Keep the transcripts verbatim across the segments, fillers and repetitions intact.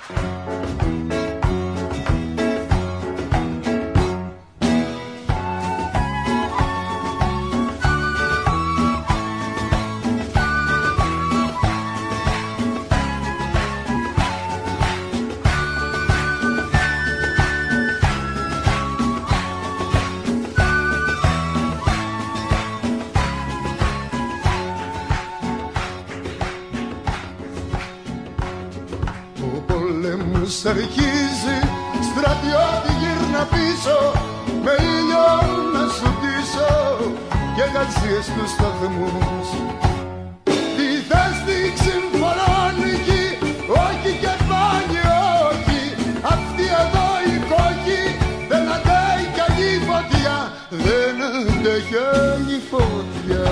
Αρχίζει στρατιώτη γύρνα πίσω, με ήλιο να σου ντύσω και γατζίες τους σταθμούς. Τι θες την ξυμφωνώνικη, όχι και πάλι όχι. Αυτή εδώ η κόκκι δεν αντέχει άλλη φωτιά, δεν αντέχει άλλη φωτιά.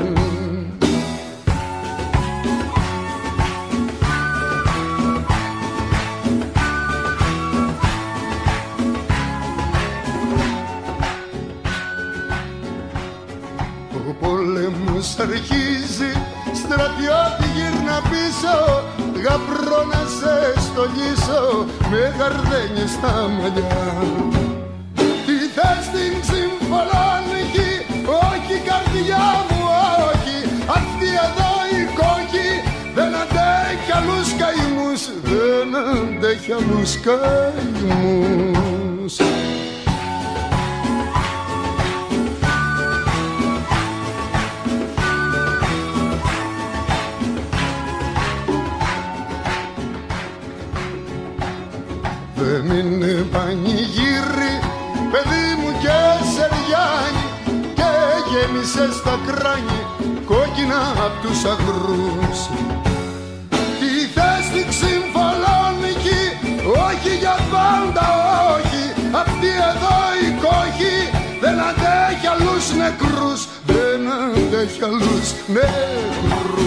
Αρχίζει στρατιώτη γύρνα πίσω, γαπρό να σε στολίσω με γαρδένιες στα μαλλιά. Τι θες την ξυμφωνώνικη, όχι καρδιά μου όχι. Αυτή εδώ η κόκκι δεν αντέχει άλλους καημούς, δεν αντέχει άλλους καημούς. Δεν είναι πανηγύρι, παιδί μου και σεριάνι, και γέμισε στα κράνη κόκκινα απ' τους αγρούς. Τι θες την ξυμφαλόνικη, όχι για πάντα όχι. Αυτή εδώ η κόκκι δεν αντέχει άλλους νεκρούς, δεν αντέχει άλλους νεκρούς.